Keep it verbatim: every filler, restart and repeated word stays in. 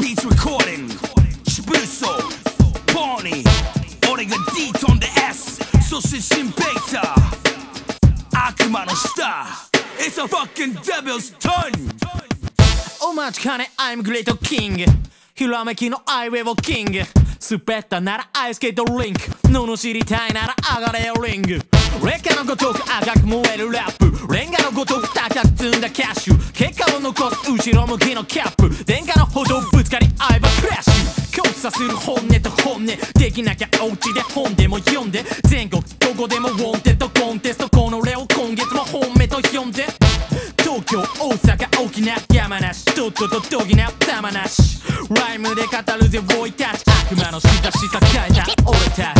beats recording シブルソポーニー俺が D 飛んで S そしてシンペイタ悪魔の下 It's a fucking devil's turn お待ちかね I'm great king ひらめきのアイウェイをキング滑ったならアイスケートリンク罵りたいなら上がれよリング劣化のごとく赤く燃えるラップレンガのごとく高く積んだキャッシュ結果を残す後ろ向きのキャップ電化の歩道ぶつかり合えばクラッシュ交差する本音と本音できなきゃお家で本でも読んで全国どこでもウォンテッドコンテストこの例を今月も本命と呼んで東京大阪沖縄山梨とっととどぎな玉なしライムで語るぜボーイたち悪魔の下下変えた俺たち